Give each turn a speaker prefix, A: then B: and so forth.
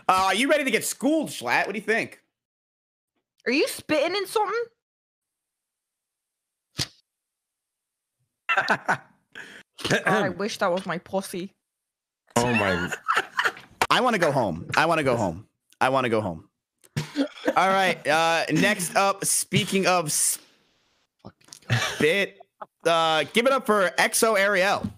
A: Are you ready to get schooled, Schlatt? What do you think?
B: Are you spitting in something? God, I wish that was my pussy.
C: Oh my!
A: I want to go home. I want to go home. I want to go home. All right. Next up, speaking of spit, give it up for Exo Ariel.